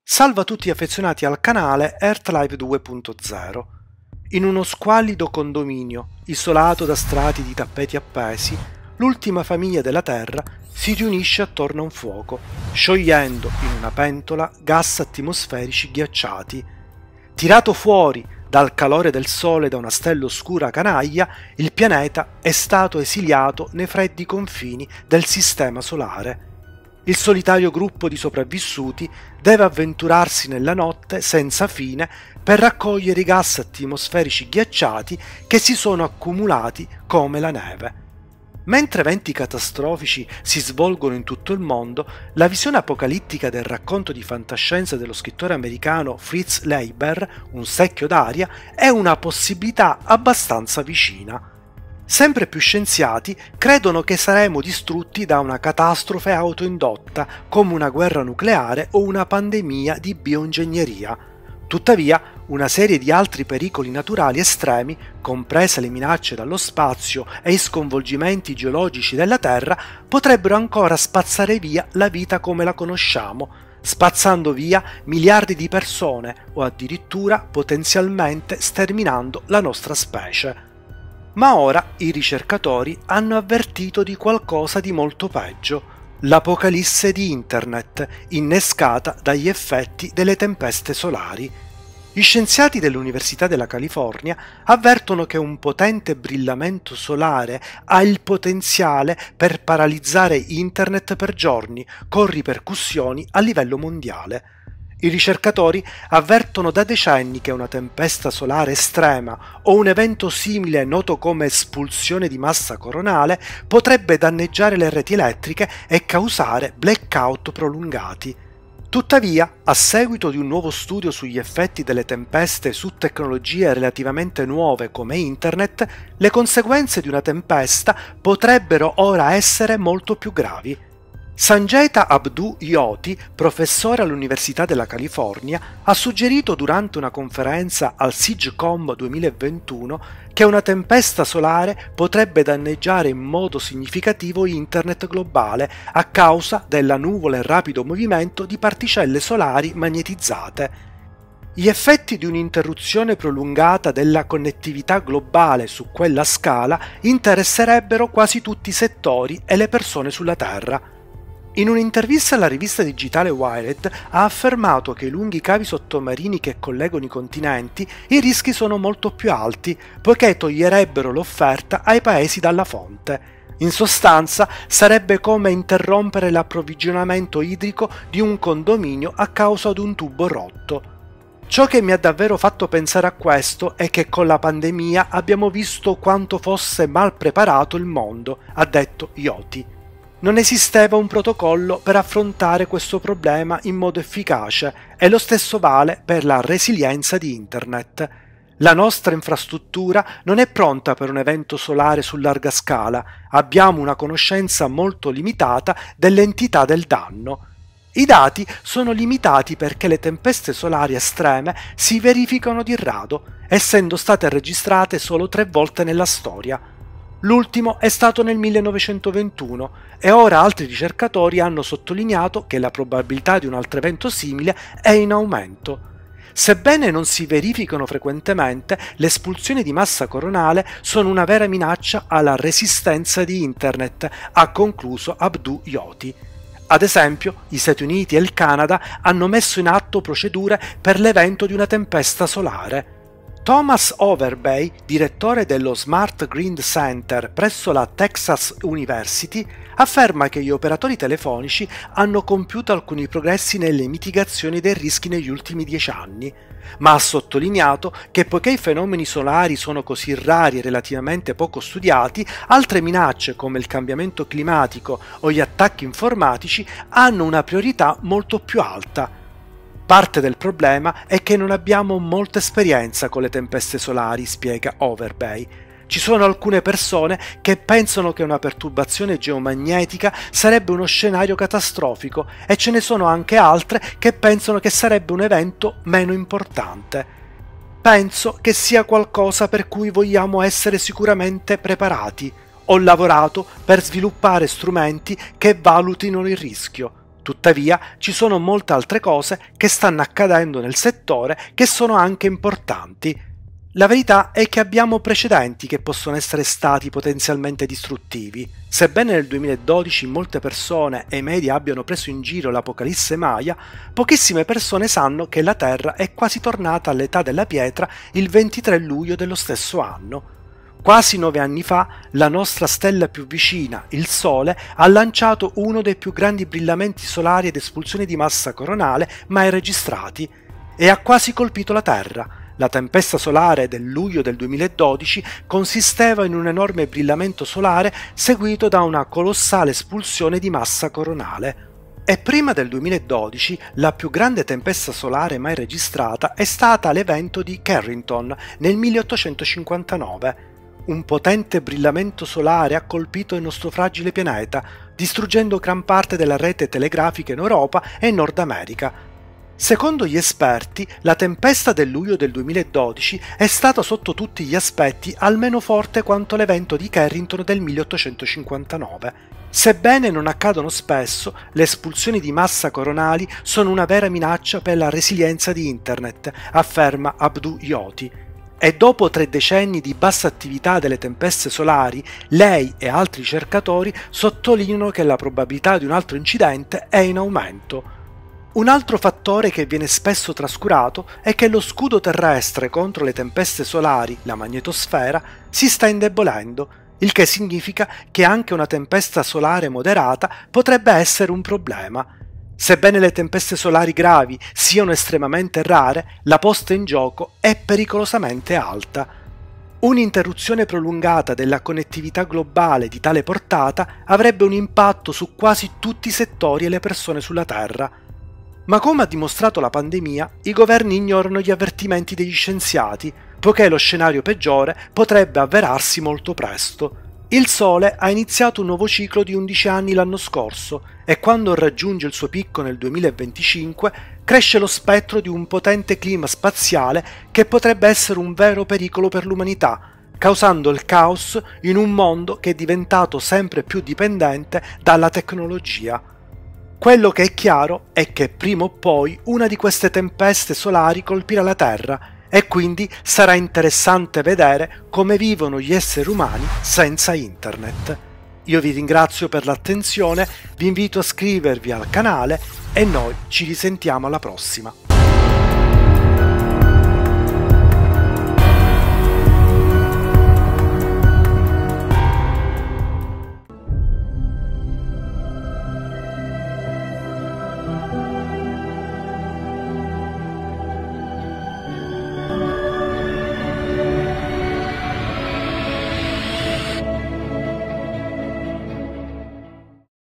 Salve a tutti gli affezionati al canale Earthlive 2.0. In uno squallido condominio, isolato da strati di tappeti appesi, l'ultima famiglia della Terra si riunisce attorno a un fuoco, sciogliendo in una pentola gas atmosferici ghiacciati. Tirato fuori dal calore del sole da una stella oscura canaglia, il pianeta è stato esiliato nei freddi confini del Sistema Solare. Il solitario gruppo di sopravvissuti deve avventurarsi nella notte senza fine per raccogliere i gas atmosferici ghiacciati che si sono accumulati come la neve. Mentre eventi catastrofici si svolgono in tutto il mondo, la visione apocalittica del racconto di fantascienza dello scrittore americano Fritz Leiber, Un secchio d'aria, è una possibilità abbastanza vicina. Sempre più scienziati credono che saremo distrutti da una catastrofe autoindotta, come una guerra nucleare o una pandemia di bioingegneria. Tuttavia, una serie di altri pericoli naturali estremi, comprese le minacce dallo spazio e i sconvolgimenti geologici della Terra, potrebbero ancora spazzare via la vita come la conosciamo, spazzando via miliardi di persone o addirittura potenzialmente sterminando la nostra specie. Ma ora i ricercatori hanno avvertito di qualcosa di molto peggio: l'apocalisse di Internet, innescata dagli effetti delle tempeste solari. Gli scienziati dell'Università della California avvertono che un potente brillamento solare ha il potenziale per paralizzare Internet per giorni, con ripercussioni a livello mondiale. I ricercatori avvertono da decenni che una tempesta solare estrema o un evento simile noto come espulsione di massa coronale potrebbe danneggiare le reti elettriche e causare blackout prolungati. Tuttavia, a seguito di un nuovo studio sugli effetti delle tempeste su tecnologie relativamente nuove come Internet, le conseguenze di una tempesta potrebbero ora essere molto più gravi. Sanjeta Abdu-Jyoti, professore all'Università della California, ha suggerito durante una conferenza al SIGCOMM 2021 che una tempesta solare potrebbe danneggiare in modo significativo Internet globale a causa della nuvola in rapido movimento di particelle solari magnetizzate. Gli effetti di un'interruzione prolungata della connettività globale su quella scala interesserebbero quasi tutti i settori e le persone sulla Terra. In un'intervista alla rivista digitale Wired ha affermato che i lunghi cavi sottomarini che collegano i continenti i rischi sono molto più alti, poiché toglierebbero l'offerta ai paesi dalla fonte. In sostanza, sarebbe come interrompere l'approvvigionamento idrico di un condominio a causa di un tubo rotto. Ciò che mi ha davvero fatto pensare a questo è che con la pandemia abbiamo visto quanto fosse mal preparato il mondo, ha detto Jyoti. Non esisteva un protocollo per affrontare questo problema in modo efficace e lo stesso vale per la resilienza di Internet. La nostra infrastruttura non è pronta per un evento solare su larga scala, abbiamo una conoscenza molto limitata dell'entità del danno. I dati sono limitati perché le tempeste solari estreme si verificano di rado, essendo state registrate solo 3 volte nella storia. L'ultimo è stato nel 1921 e ora altri ricercatori hanno sottolineato che la probabilità di un altro evento simile è in aumento. Sebbene non si verificano frequentemente, le espulsioni di massa coronale sono una vera minaccia alla resistenza di Internet, ha concluso Abdu-Jyoti. Ad esempio, gli Stati Uniti e il Canada hanno messo in atto procedure per l'evento di una tempesta solare. Thomas Overbay, direttore dello Smart Grid Center presso la Texas University, afferma che gli operatori telefonici hanno compiuto alcuni progressi nelle mitigazioni dei rischi negli ultimi 10 anni, ma ha sottolineato che poiché i fenomeni solari sono così rari e relativamente poco studiati, altre minacce come il cambiamento climatico o gli attacchi informatici hanno una priorità molto più alta. Parte del problema è che non abbiamo molta esperienza con le tempeste solari, spiega Overbay. Ci sono alcune persone che pensano che una perturbazione geomagnetica sarebbe uno scenario catastrofico e ce ne sono anche altre che pensano che sarebbe un evento meno importante. Penso che sia qualcosa per cui vogliamo essere sicuramente preparati. Ho lavorato per sviluppare strumenti che valutino il rischio. Tuttavia, ci sono molte altre cose che stanno accadendo nel settore che sono anche importanti. La verità è che abbiamo precedenti che possono essere stati potenzialmente distruttivi. Sebbene nel 2012 molte persone e i media abbiano preso in giro l'Apocalisse Maya, pochissime persone sanno che la Terra è quasi tornata all'età della pietra il 23 luglio dello stesso anno. Quasi 9 anni fa, la nostra stella più vicina, il Sole, ha lanciato uno dei più grandi brillamenti solari ed espulsioni di massa coronale mai registrati e ha quasi colpito la Terra. La tempesta solare del luglio del 2012 consisteva in un enorme brillamento solare seguito da una colossale espulsione di massa coronale. E prima del 2012 la più grande tempesta solare mai registrata è stata l'evento di Carrington nel 1859. Un potente brillamento solare ha colpito il nostro fragile pianeta, distruggendo gran parte della rete telegrafica in Europa e in Nord America. Secondo gli esperti, la tempesta del luglio del 2012 è stata sotto tutti gli aspetti almeno forte quanto l'evento di Carrington del 1859. Sebbene non accadono spesso, le espulsioni di massa coronali sono una vera minaccia per la resilienza di Internet, afferma Abdu Yoti. E dopo 3 decenni di bassa attività delle tempeste solari, lei e altri ricercatori sottolineano che la probabilità di un altro incidente è in aumento. Un altro fattore che viene spesso trascurato è che lo scudo terrestre contro le tempeste solari, la magnetosfera, si sta indebolendo, il che significa che anche una tempesta solare moderata potrebbe essere un problema. Sebbene le tempeste solari gravi siano estremamente rare, la posta in gioco è pericolosamente alta. Un'interruzione prolungata della connettività globale di tale portata avrebbe un impatto su quasi tutti i settori e le persone sulla Terra. Ma come ha dimostrato la pandemia, i governi ignorano gli avvertimenti degli scienziati, poiché lo scenario peggiore potrebbe avverarsi molto presto. Il Sole ha iniziato un nuovo ciclo di 11 anni l'anno scorso e quando raggiunge il suo picco nel 2025 cresce lo spettro di un potente clima spaziale che potrebbe essere un vero pericolo per l'umanità, causando il caos in un mondo che è diventato sempre più dipendente dalla tecnologia. Quello che è chiaro è che prima o poi una di queste tempeste solari colpirà la Terra e quindi sarà interessante vedere come vivono gli esseri umani senza internet. Io vi ringrazio per l'attenzione, vi invito a iscrivervi al canale e noi ci risentiamo alla prossima.